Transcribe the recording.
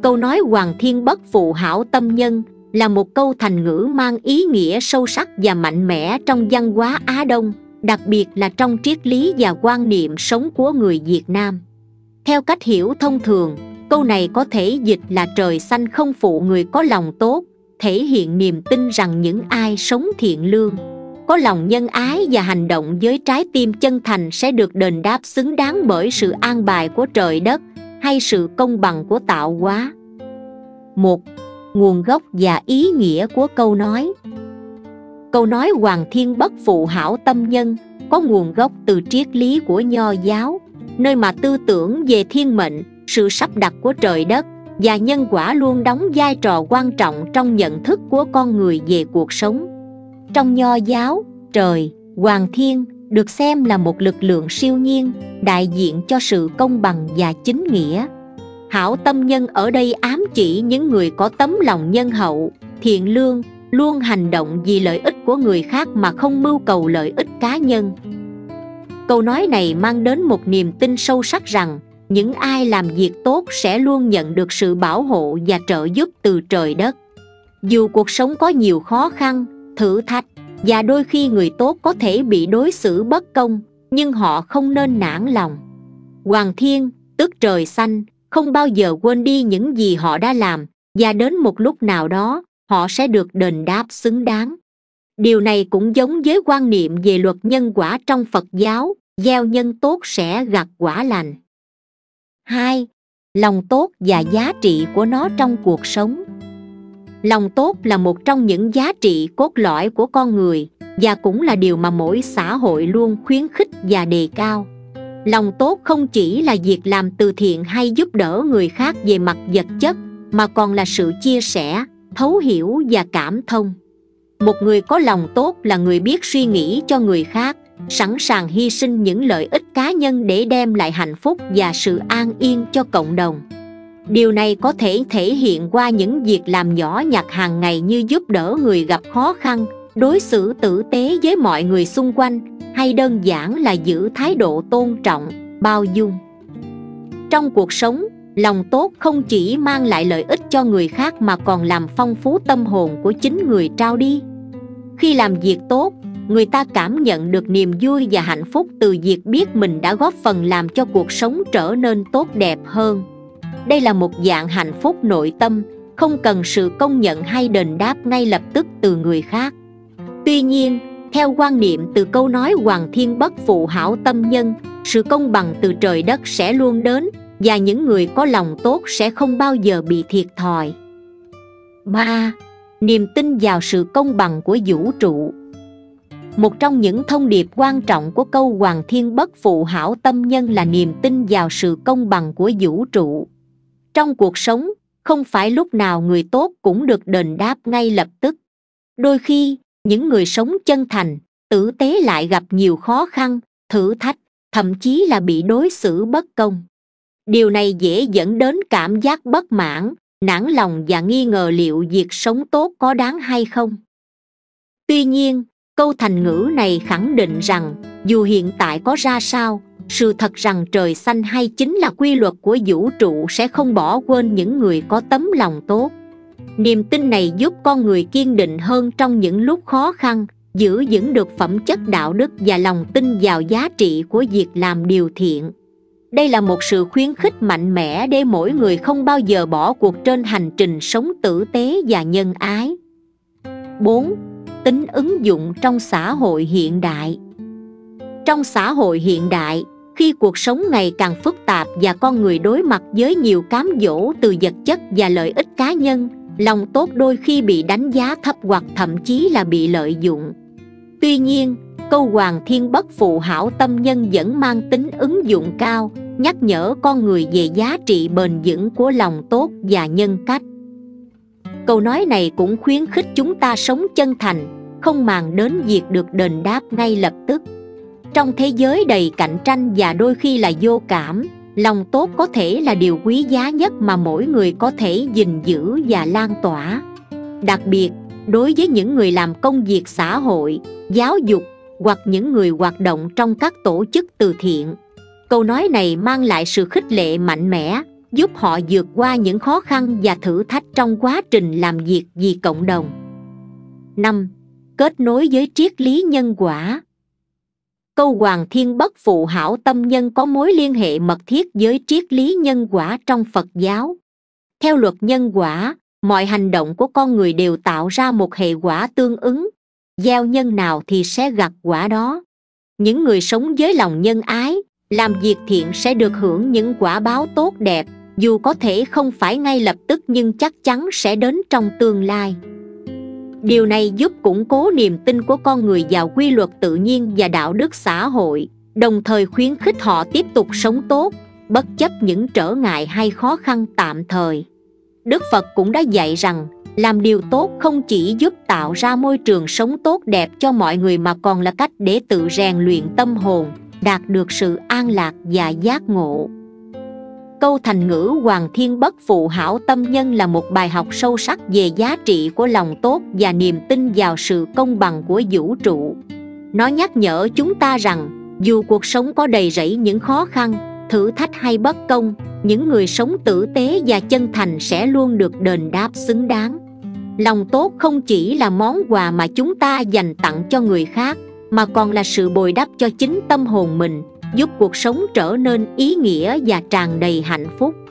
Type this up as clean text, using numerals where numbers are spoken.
Câu nói hoàng thiên bất phụ hảo tâm nhân là một câu thành ngữ mang ý nghĩa sâu sắc và mạnh mẽ trong văn hóa Á Đông, đặc biệt là trong triết lý và quan niệm sống của người Việt Nam. Theo cách hiểu thông thường, câu này có thể dịch là trời xanh không phụ người có lòng tốt, thể hiện niềm tin rằng những ai sống thiện lương, có lòng nhân ái và hành động với trái tim chân thành sẽ được đền đáp xứng đáng bởi sự an bài của trời đất hay sự công bằng của tạo hóa. 1. Nguồn gốc và ý nghĩa của câu nói. Câu nói hoàng thiên bất phụ hảo tâm nhân có nguồn gốc từ triết lý của Nho giáo, nơi mà tư tưởng về thiên mệnh, sự sắp đặt của trời đất và nhân quả luôn đóng vai trò quan trọng trong nhận thức của con người về cuộc sống. Trong Nho giáo, trời, hoàng thiên được xem là một lực lượng siêu nhiên, đại diện cho sự công bằng và chính nghĩa. Hảo tâm nhân ở đây ám chỉ những người có tấm lòng nhân hậu, thiện lương, luôn hành động vì lợi ích của người khác mà không mưu cầu lợi ích cá nhân. Câu nói này mang đến một niềm tin sâu sắc rằng những ai làm việc tốt sẽ luôn nhận được sự bảo hộ và trợ giúp từ trời đất. Dù cuộc sống có nhiều khó khăn, thử thách và đôi khi người tốt có thể bị đối xử bất công, nhưng họ không nên nản lòng. Hoàng thiên, tức trời xanh, không bao giờ quên đi những gì họ đã làm, và đến một lúc nào đó, họ sẽ được đền đáp xứng đáng. Điều này cũng giống với quan niệm về luật nhân quả trong Phật giáo, gieo nhân tốt sẽ gặt quả lành. 2. Lòng tốt và giá trị của nó trong cuộc sống. Lòng tốt là một trong những giá trị cốt lõi của con người, và cũng là điều mà mỗi xã hội luôn khuyến khích và đề cao. Lòng tốt không chỉ là việc làm từ thiện hay giúp đỡ người khác về mặt vật chất, mà còn là sự chia sẻ, thấu hiểu và cảm thông. Một người có lòng tốt là người biết suy nghĩ cho người khác, sẵn sàng hy sinh những lợi ích cá nhân để đem lại hạnh phúc và sự an yên cho cộng đồng. Điều này có thể thể hiện qua những việc làm nhỏ nhặt hàng ngày như giúp đỡ người gặp khó khăn, đối xử tử tế với mọi người xung quanh, hay đơn giản là giữ thái độ tôn trọng, bao dung. Trong cuộc sống, lòng tốt không chỉ mang lại lợi ích cho người khác mà còn làm phong phú tâm hồn của chính người trao đi. Khi làm việc tốt, người ta cảm nhận được niềm vui và hạnh phúc từ việc biết mình đã góp phần làm cho cuộc sống trở nên tốt đẹp hơn. Đây là một dạng hạnh phúc nội tâm, không cần sự công nhận hay đền đáp ngay lập tức từ người khác. Tuy nhiên, theo quan niệm từ câu nói hoàng thiên bất phụ hảo tâm nhân, sự công bằng từ trời đất sẽ luôn đến, và những người có lòng tốt sẽ không bao giờ bị thiệt thòi. 3. Niềm tin vào sự công bằng của vũ trụ. Một trong những thông điệp quan trọng của câu hoàng thiên bất phụ hảo tâm nhân là niềm tin vào sự công bằng của vũ trụ. Trong cuộc sống, không phải lúc nào người tốt cũng được đền đáp ngay lập tức. Đôi khi, những người sống chân thành, tử tế lại gặp nhiều khó khăn, thử thách, thậm chí là bị đối xử bất công. Điều này dễ dẫn đến cảm giác bất mãn, nản lòng và nghi ngờ liệu việc sống tốt có đáng hay không. Tuy nhiên, câu thành ngữ này khẳng định rằng dù hiện tại có ra sao, sự thật rằng trời xanh hay chính là quy luật của vũ trụ sẽ không bỏ quên những người có tấm lòng tốt. Niềm tin này giúp con người kiên định hơn trong những lúc khó khăn, giữ vững được phẩm chất đạo đức và lòng tin vào giá trị của việc làm điều thiện. Đây là một sự khuyến khích mạnh mẽ để mỗi người không bao giờ bỏ cuộc trên hành trình sống tử tế và nhân ái. 4. Tính ứng dụng trong xã hội hiện đại. Trong xã hội hiện đại, khi cuộc sống ngày càng phức tạp và con người đối mặt với nhiều cám dỗ từ vật chất và lợi ích cá nhân, lòng tốt đôi khi bị đánh giá thấp hoặc thậm chí là bị lợi dụng. Tuy nhiên, câu hoàng thiên bất phụ hảo tâm nhân vẫn mang tính ứng dụng cao, nhắc nhở con người về giá trị bền vững của lòng tốt và nhân cách. Câu nói này cũng khuyến khích chúng ta sống chân thành, không màng đến việc được đền đáp ngay lập tức. Trong thế giới đầy cạnh tranh và đôi khi là vô cảm, lòng tốt có thể là điều quý giá nhất mà mỗi người có thể gìn giữ và lan tỏa. Đặc biệt, đối với những người làm công việc xã hội, giáo dục hoặc những người hoạt động trong các tổ chức từ thiện, câu nói này mang lại sự khích lệ mạnh mẽ, giúp họ vượt qua những khó khăn và thử thách trong quá trình làm việc vì cộng đồng. 5. Kết nối với triết lý nhân quả. Câu Hoàng Thiên Bất Phụ Hảo Tâm Nhân có mối liên hệ mật thiết với triết lý nhân quả trong Phật giáo. Theo luật nhân quả, mọi hành động của con người đều tạo ra một hệ quả tương ứng, gieo nhân nào thì sẽ gặt quả đó. Những người sống với lòng nhân ái, làm việc thiện sẽ được hưởng những quả báo tốt đẹp, dù có thể không phải ngay lập tức nhưng chắc chắn sẽ đến trong tương lai. Điều này giúp củng cố niềm tin của con người vào quy luật tự nhiên và đạo đức xã hội, đồng thời khuyến khích họ tiếp tục sống tốt, bất chấp những trở ngại hay khó khăn tạm thời. Đức Phật cũng đã dạy rằng, làm điều tốt không chỉ giúp tạo ra môi trường sống tốt đẹp cho mọi người mà còn là cách để tự rèn luyện tâm hồn, đạt được sự an lạc và giác ngộ. Câu thành ngữ Hoàng Thiên Bất Phụ Hảo Tâm Nhân là một bài học sâu sắc về giá trị của lòng tốt và niềm tin vào sự công bằng của vũ trụ. Nó nhắc nhở chúng ta rằng, dù cuộc sống có đầy rẫy những khó khăn, thử thách hay bất công, những người sống tử tế và chân thành sẽ luôn được đền đáp xứng đáng. Lòng tốt không chỉ là món quà mà chúng ta dành tặng cho người khác, mà còn là sự bồi đắp cho chính tâm hồn mình, giúp cuộc sống trở nên ý nghĩa và tràn đầy hạnh phúc.